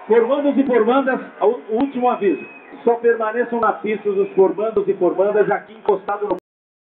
Formandos e formandas, o último aviso. Só permaneçam na pista os formandos e formandas aqui encostados no